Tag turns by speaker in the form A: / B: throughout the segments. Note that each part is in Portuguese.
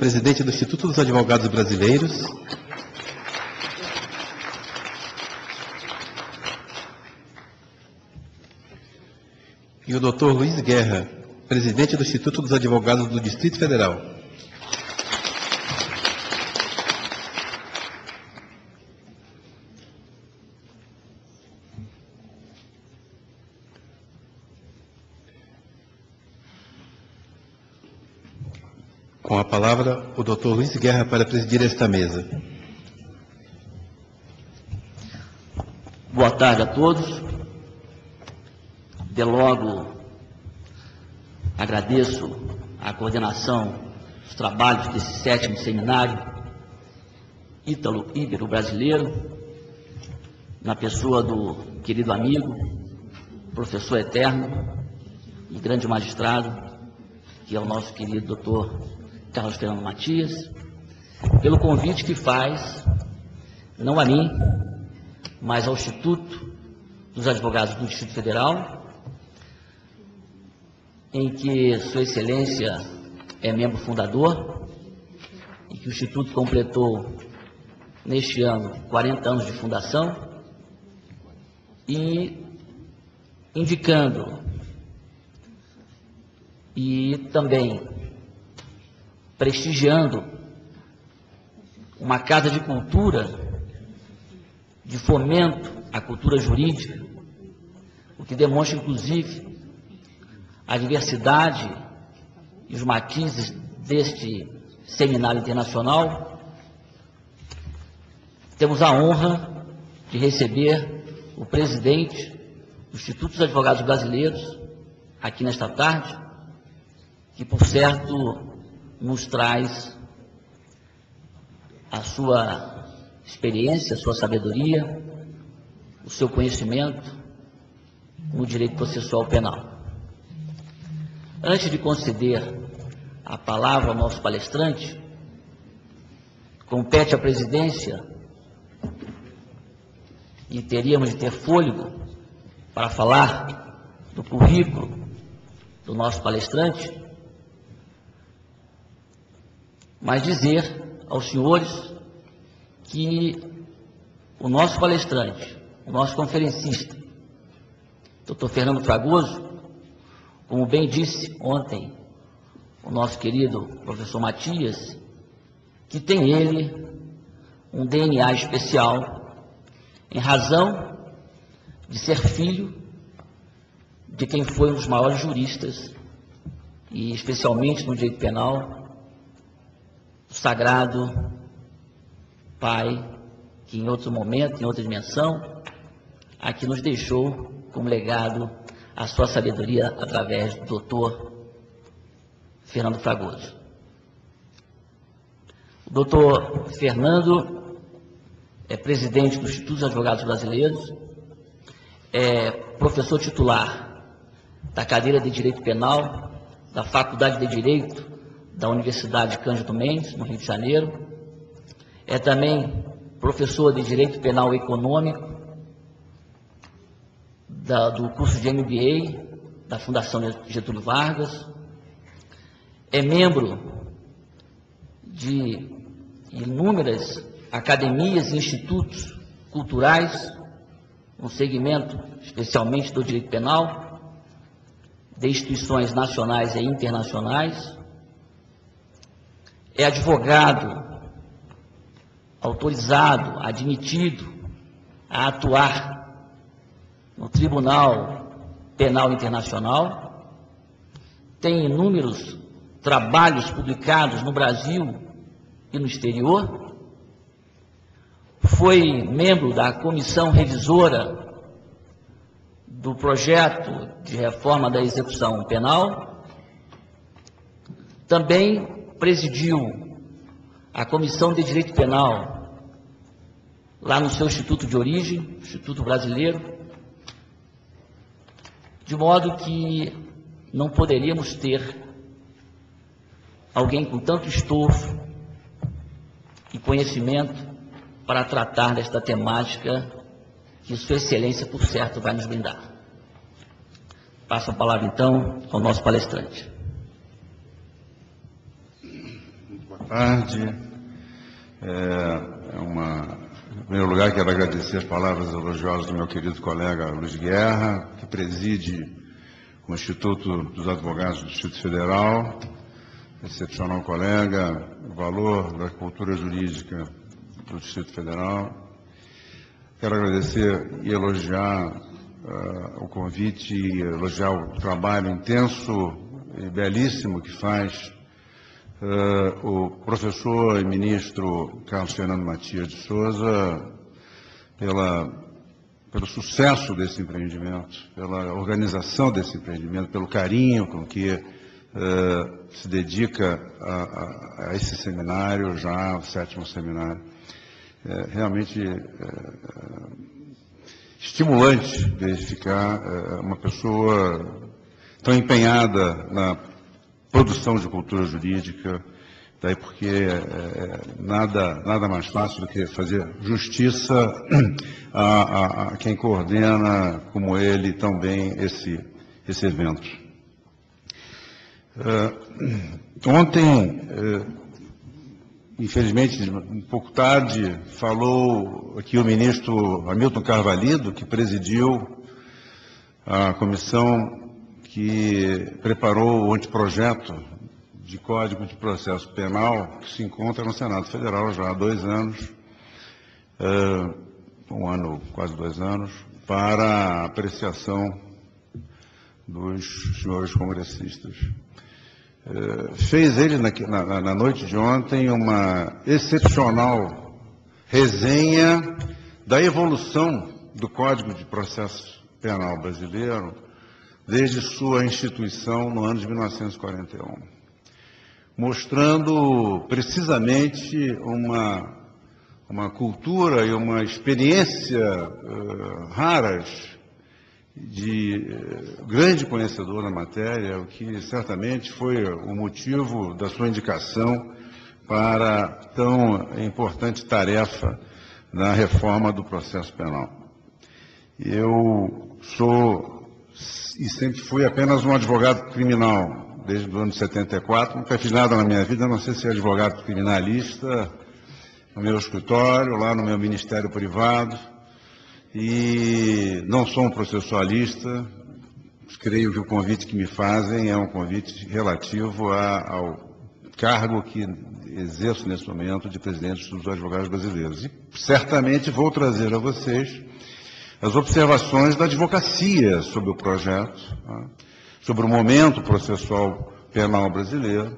A: presidente do Instituto dos Advogados Brasileiros. E o Dr. Luiz Guerra, presidente do Instituto dos Advogados do Distrito Federal. Com a palavra, o Dr. Luiz Guerra para presidir esta mesa.
B: Boa tarde a todos. De logo, agradeço a coordenação dos trabalhos desse 7º seminário Ítalo-Ibero-Brasileiro, na pessoa do querido amigo, professor eterno e grande magistrado, que é o nosso querido doutor Carlos Fernando Matias, pelo convite que faz, não a mim, mas ao Instituto dos Advogados do Distrito Federal, em que Sua Excelência é membro fundador e que o Instituto completou neste ano 40 anos de fundação, e indicando e também prestigiando uma casa de cultura, de fomento à cultura jurídica, o que demonstra, inclusive, a diversidade e os matizes deste seminário internacional. Temos a honra de receber o presidente do Instituto dos Advogados Brasileiros aqui nesta tarde, que, por certo, nos traz a sua experiência, a sua sabedoria, o seu conhecimento no direito processual penal. Antes de conceder a palavra ao nosso palestrante, compete à presidência, e teríamos de ter fôlego para falar do currículo do nosso palestrante, mas dizer aos senhores que o nosso palestrante, o nosso conferencista, Dr. Fernando Fragoso, como bem disse ontem o nosso querido professor Matias, que tem ele um DNA especial em razão de ser filho de quem foi um dos maiores juristas, e especialmente no direito penal, o sagrado pai, que em outro momento, em outra dimensão, aqui nos deixou como legado a sua sabedoria através do doutor Fernando Fragoso. O doutor Fernando é presidente do Instituto dos Advogados Brasileiros, é professor titular da cadeira de Direito Penal da Faculdade de Direito da Universidade Cândido Mendes, no Rio de Janeiro, é também professor de Direito Penal Econômico do curso de MBA da Fundação Getúlio Vargas, é membro de inúmeras academias e institutos culturais, no segmento especialmente do direito penal, de instituições nacionais e internacionais, é advogado autorizado, admitido a atuar no Tribunal Penal Internacional, tem inúmeros trabalhos publicados no Brasil e no exterior, foi membro da comissão revisora do projeto de reforma da execução penal, também presidiu a Comissão de Direito Penal lá no seu instituto de origem, Instituto Brasileiro, de modo que não poderíamos ter alguém com tanto estofo e conhecimento para tratar desta temática que Sua Excelência, por certo, vai nos brindar. Passo a palavra, então, ao nosso palestrante.
C: tarde. Em primeiro lugar, quero agradecer as palavras elogiosas do meu querido colega Luiz Guerra, que preside o Instituto dos Advogados do Distrito Federal, excepcional colega, o valor da cultura jurídica do Distrito Federal. Quero agradecer e elogiar o convite, e elogiar o trabalho intenso e belíssimo que faz o professor e ministro Carlos Fernando Matias de Souza pelo sucesso desse empreendimento, pela organização desse empreendimento, pelo carinho com que se dedica a esse seminário, já o 7º seminário. Realmente estimulante verificar uma pessoa tão empenhada na produção de cultura jurídica, daí porque nada mais fácil do que fazer justiça a quem coordena, como ele, tão bem esse evento. Ontem, infelizmente, um pouco tarde, falou aqui o ministro Hamilton Carvalho, que presidiu a comissão que preparou o anteprojeto de Código de Processo Penal, que se encontra no Senado Federal já há 2 anos, quase 2 anos, para apreciação dos senhores congressistas. Fez ele, na noite de ontem, uma excepcional resenha da evolução do Código de Processo Penal brasileiro desde sua instituição no ano de 1941, mostrando precisamente uma cultura e uma experiência raras de grande conhecedor da matéria, o que certamente foi o motivo da sua indicação para tão importante tarefa na reforma do processo penal. Eu sou e sempre fui apenas um advogado criminal, desde o ano de 74, nunca fiz nada na minha vida, a não ser ser advogado criminalista, no meu escritório, lá no meu ministério privado, e não sou um processualista. Creio que o convite que me fazem é um convite relativo ao cargo que exerço nesse momento de presidente dos advogados brasileiros. E certamente vou trazer a vocês as observações da advocacia sobre o projeto, sobre o momento processual penal brasileiro,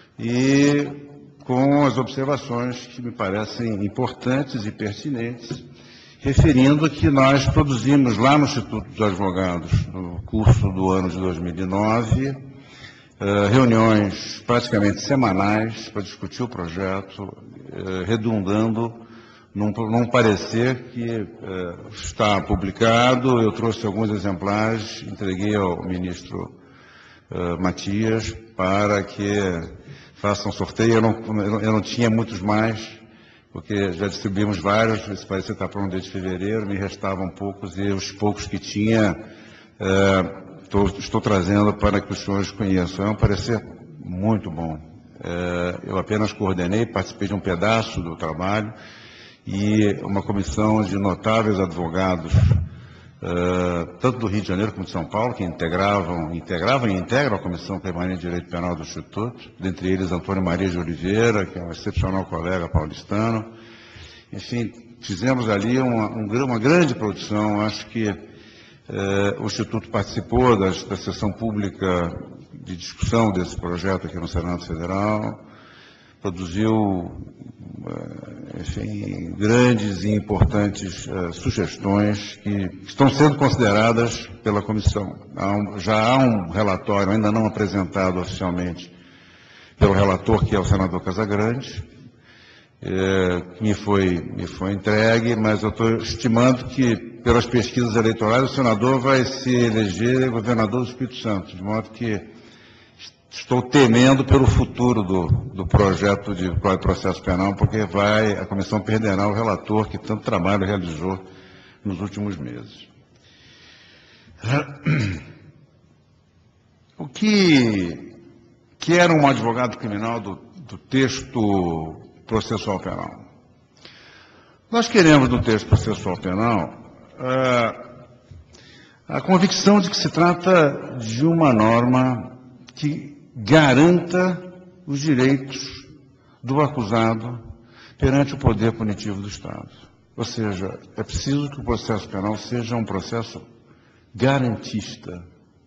C: e com as observações que me parecem importantes e pertinentes, referindo que nós produzimos lá no Instituto dos Advogados, no curso do ano de 2009, reuniões praticamente semanais para discutir o projeto, redundando num parecer que está publicado. Eu trouxe alguns exemplares, entreguei ao ministro Matias para que faça um sorteio. Eu não tinha muitos mais, porque já distribuímos vários. Esse parecer está pronto desde fevereiro, me restavam poucos, e os poucos que tinha estou trazendo para que os senhores conheçam. É um parecer muito bom. Eu apenas coordenei, participei de um pedaço do trabalho, e uma comissão de notáveis advogados, tanto do Rio de Janeiro como de São Paulo, que integravam e integram a Comissão Permanente de Direito Penal do Instituto, dentre eles Antônio Maria de Oliveira, que é um excepcional colega paulistano. Enfim, fizemos ali uma grande produção. Acho que o Instituto participou da sessão pública de discussão desse projeto aqui no Senado Federal, produziu, enfim, grandes e importantes sugestões que estão sendo consideradas pela comissão. Já há um relatório, ainda não apresentado oficialmente pelo relator, que é o senador Casagrande, que me foi entregue, mas eu estou estimando que, pelas pesquisas eleitorais, o senador vai se eleger governador do Espírito Santo, de modo que estou temendo pelo futuro do projeto de processo penal, porque a comissão perderá o relator que tanto trabalho realizou nos últimos meses. O que era um advogado criminal do texto processual penal. Nós queremos, no texto processual penal, a convicção de que se trata de uma norma que garanta os direitos do acusado perante o poder punitivo do Estado. Ou seja, é preciso que o processo penal seja um processo garantista.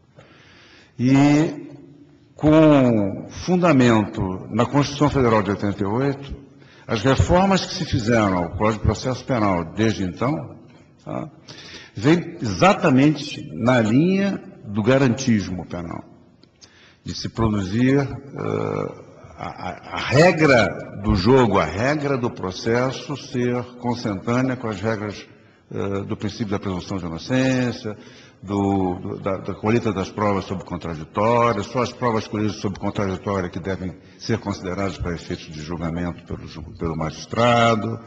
C: E, com fundamento na Constituição Federal de 88, as reformas que se fizeram ao Código de Processo Penal desde então, vêm exatamente na linha do garantismo penal, de se produzir a regra do jogo, a regra do processo ser consentânea com as regras do princípio da presunção de inocência, da colheita das provas sob contraditória, só as provas colhidas sob contraditória que devem ser consideradas para efeitos de julgamento pelo magistrado.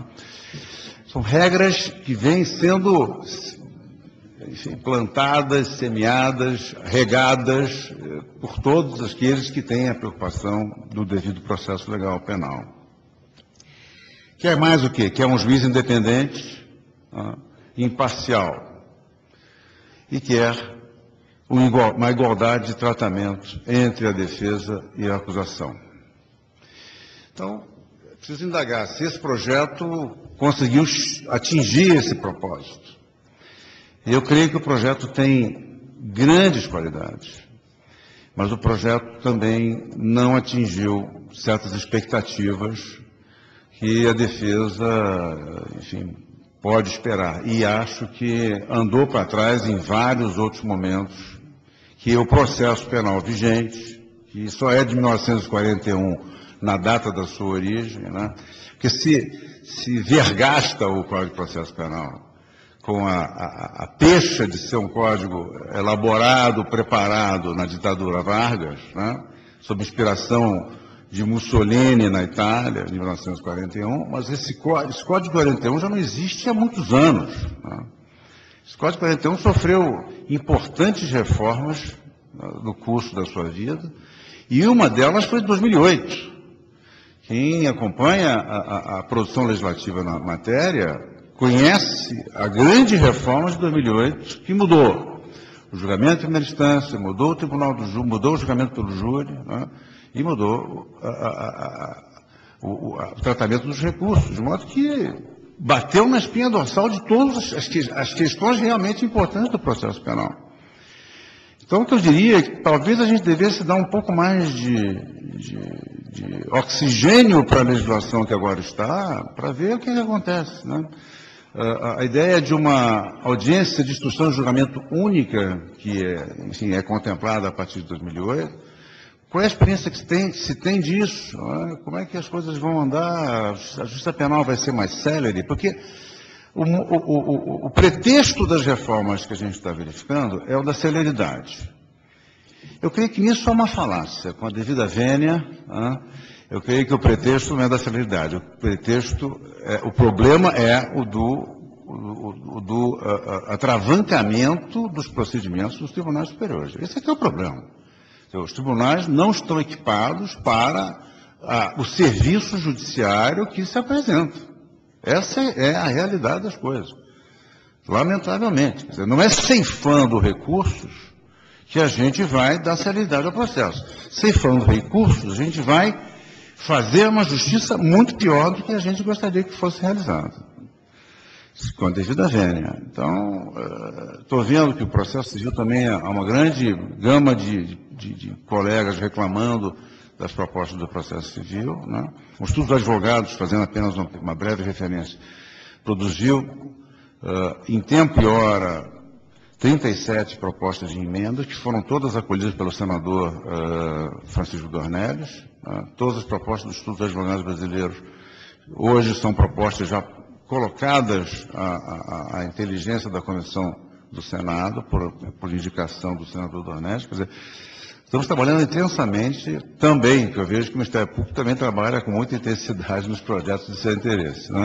C: São regras que vêm sendo, enfim, plantadas, semeadas, regadas por todos aqueles que têm a preocupação do devido processo legal penal. Quer mais o quê? Quer um juiz independente, imparcial, e quer uma igualdade de tratamento entre a defesa e a acusação. Então, é preciso indagar se esse projeto conseguiu atingir esse propósito. Eu creio que o projeto tem grandes qualidades, mas o projeto também não atingiu certas expectativas que a defesa, enfim, pode esperar. E acho que andou para trás em vários outros momentos, que o processo penal vigente, que só é de 1941 na data da sua origem, né? Porque se vergasta o Código de Processo Penal com a pecha de ser um código elaborado, preparado na ditadura Vargas, né? Sob inspiração de Mussolini na Itália, em 1941, mas esse Código de 41 já não existe há muitos anos. Né? Esse Código de 41 sofreu importantes reformas no curso da sua vida, e uma delas foi de 2008. Quem acompanha a produção legislativa na matéria conhece a grande reforma de 2008, que mudou o julgamento em primeira instância, mudou o tribunal do júri, mudou o julgamento pelo júri, né? E mudou o tratamento dos recursos, de modo que bateu na espinha dorsal de todas as questões realmente importantes do processo penal. Então, o que eu diria é que talvez a gente devesse dar um pouco mais de oxigênio para a legislação que agora está, para ver o que acontece, né? A ideia de uma audiência de instrução e julgamento única, que enfim, é contemplada a partir de 2008, qual é a experiência que se tem disso? Como é que as coisas vão andar? A justiça penal vai ser mais célere? Porque o pretexto das reformas que a gente está verificando é o da celeridade. Eu creio que nisso é uma falácia, com a devida vênia. Eu creio que o pretexto não é da celeridade. O problema é o do atravancamento dos procedimentos dos tribunais superiores. Esse aqui é o problema. Os tribunais não estão equipados para o serviço judiciário que se apresenta. Essa é a realidade das coisas. Lamentavelmente. Quer dizer, não é ceifando recursos que a gente vai dar celeridade ao processo. Ceifando recursos, a gente vai fazer uma justiça muito pior do que a gente gostaria que fosse realizada. Com a devida vênia. Então, estou vendo que o processo civil também há uma grande gama de colegas reclamando das propostas do processo civil, né? O Instituto dos Advogados, fazendo apenas uma breve referência, produziu, em tempo e hora, 37 propostas de emendas, que foram todas acolhidas pelo senador Francisco Dornelles. Todas as propostas do Instituto dos Advogados Brasileiros hoje são propostas já colocadas à inteligência da Comissão do Senado, por indicação do senador Dornelles. Quer dizer, estamos trabalhando intensamente também, que eu vejo que o Ministério Público também trabalha com muita intensidade nos projetos de seu interesse, né?